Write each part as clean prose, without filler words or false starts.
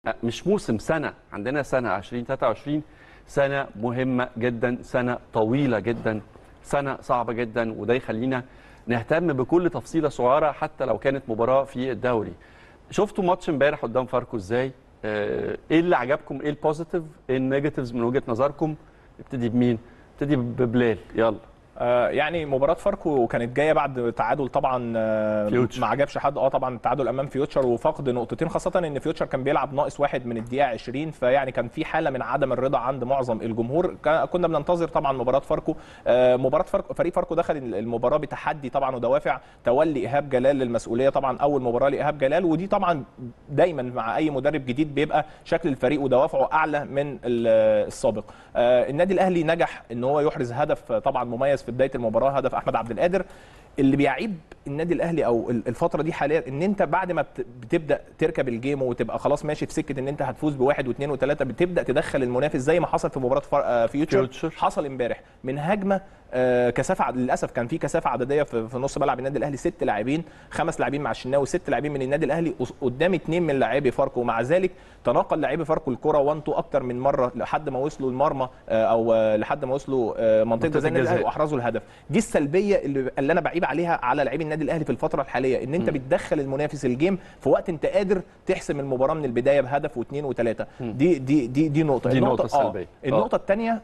مش موسم، سنه. عندنا سنه 2023 سنه مهمه جدا، سنه طويله جدا، سنه صعبه جدا، وده يخلينا نهتم بكل تفصيله صغيره حتى لو كانت مباراه في الدوري. شفتوا ماتش امبارح قدام فاركو ازاي؟ ايه اللي عجبكم؟ ايه البوزيتيف؟ ايه النيجاتيفز من وجهه نظركم؟ نبتدي بمين؟ نبتدي ببلال، يلا. يعني مباراة فاركو كانت جايه بعد تعادل طبعا ما عجبش حد. طبعا التعادل امام فيوتشر وفقد نقطتين، خاصه ان فيوتشر كان بيلعب ناقص واحد من الدقيقه 20، فيعني كان في حاله من عدم الرضا عند معظم الجمهور. كنا بننتظر طبعا مباراه فاركو. فريق فاركو دخل المباراه بتحدي طبعا ودوافع تولي ايهاب جلال للمسؤوليه، طبعا اول مباراه لايهاب جلال، ودي طبعا دايما مع اي مدرب جديد بيبقى شكل الفريق ودوافعه اعلى من السابق. النادي الاهلي نجح ان هو يحرز هدف طبعا مميز في بدايه المباراه، هدف احمد عبد القادر. اللي بيعيب النادي الاهلي او الفتره دي حاليا ان انت بعد ما بتبدا تركب الجيم وتبقى خلاص ماشي في سكه ان انت هتفوز بواحد واثنين وثلاثه، بتبدا تدخل المنافس زي ما حصل في مباراه فيوتشر. حصل امبارح من هجمه كثافه، للاسف كان في كثافه عدديه في نص ملعب النادي الاهلي، 6 لاعبين، 5 لاعبين مع الشناوي، 6 لاعبين من النادي الاهلي قدام 2 من لاعبي فاركو، ومع ذلك تناقل لاعبي فاركو الكره 1 2 اكتر من مره لحد ما وصلوا المرمى او لحد ما وصلوا منطقه جزاء النادي الاهلي واحرزوا الهدف. دي السلبيه اللي انا بعيب عليها على لاعبي النادي الاهلي في الفتره الحاليه، ان انت بتدخل المنافس الجيم في وقت انت قادر تحسم المباراه من البدايه بهدف واثنين وثلاثه. دي نقطه. دي نقطه سلبيه. النقطه الثانيه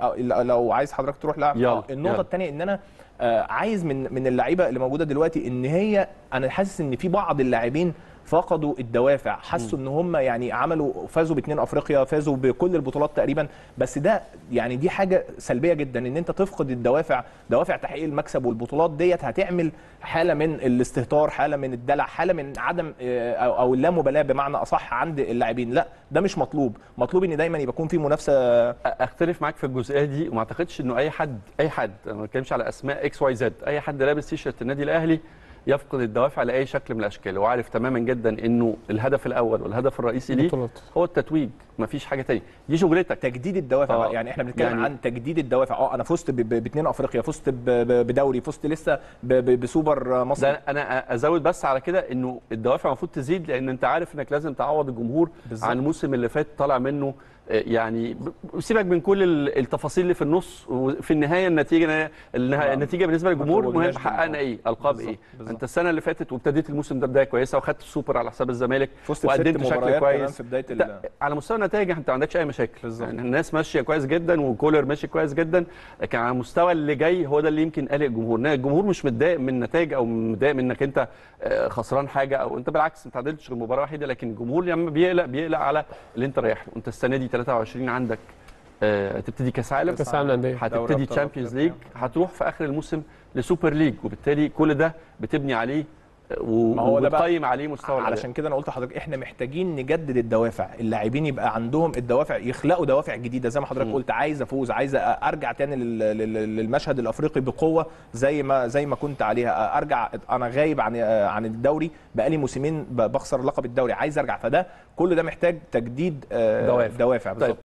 لو عايز حضرتك تروح النقطه الثانيه ان انا عايز من اللعيبه اللي موجوده دلوقتي ان هي، انا حاسس ان في بعض اللاعبين فقدوا الدوافع، حسوا ان هم يعني فازوا ب2 افريقيا، فازوا بكل البطولات تقريبا، بس ده يعني دي حاجه سلبيه جدا ان انت تفقد الدوافع، دوافع تحقيق المكسب والبطولات ديت هتعمل حاله من الاستهتار، حاله من الدلع، حاله من عدم او اللامبالاه بمعنى اصح عند اللاعبين. لا ده مش مطلوب، مطلوب ان دايما يبقى يكون في منافسه. اختلف معاك في الجزئيه دي، وما اعتقدش انه اي حد انا ما بتكلمش على اسماء اكس واي زد، اي حد لابس تيشيرت النادي الاهلي يفقد الدوافع لاي شكل من الاشكال، وعارف تماما جدا انه الهدف الاول والهدف الرئيسي ليه هو التتويج، مفيش حاجه ثانيه، دي شغلتك. تجديد الدوافع يعني احنا بنتكلم عن تجديد الدوافع. انا فزت ب2 افريقيا، فزت بدوري، فزت لسه بسوبر مصر. انا ازود بس على كده انه الدوافع المفروض تزيد، لان انت عارف انك لازم تعوض الجمهور بالزبط عن الموسم اللي فات طالع منه. يعني سيبك من كل التفاصيل اللي في النص، وفي النهايه النتيجه بالنسبه للجمهور مهم، حققنا ايه، القاب ايه. انت السنه اللي فاتت وابتديت الموسم ده بدايه كويسه، وخدت السوبر على حساب الزمالك، وقدمت بشكل كويس في بدايه على مستوى النتائج انت ما عندكش اي مشاكل، يعني الناس ماشيه كويس جدا وكولر ماشي كويس جدا، لكن على المستوى اللي جاي هو ده اللي يمكن قلق الجمهور. الجمهور مش متضايق من النتائج او متضايق من انك انت خسران حاجه، او انت بالعكس ما تعادلتش غير مباراه واحده، لكن الجمهور لما بيقلق على اللي انت رايح له. انت السنه دي 23 عندك هتبتدي كاس عالم، هتبتدي تشامبيونز ليج، هتروح في اخر الموسم لسوبر ليج، وبالتالي كل ده بتبني عليه وبتقيم عليه مستوى الاداء. علشان كده انا قلت لحضرتك احنا محتاجين نجدد الدوافع، اللاعبين يبقى عندهم الدوافع، يخلقوا دوافع جديده زي ما حضرتك قلت، عايز افوز، عايز ارجع تاني للمشهد الافريقي بقوه زي ما كنت عليها، ارجع. انا غايب عن الدوري بقالي موسمين بخسر لقب الدوري، عايز ارجع، فده كل ده محتاج تجديد دوافع بالظبط.